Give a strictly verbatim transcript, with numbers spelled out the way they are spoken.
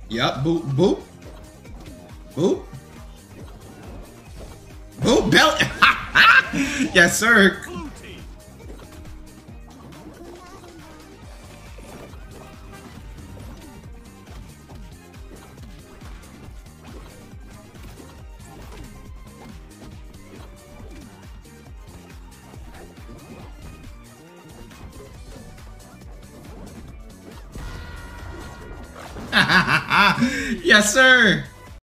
Yep, boop, boop. Boop. Boop, belt. Yes, sir. Yes, sir.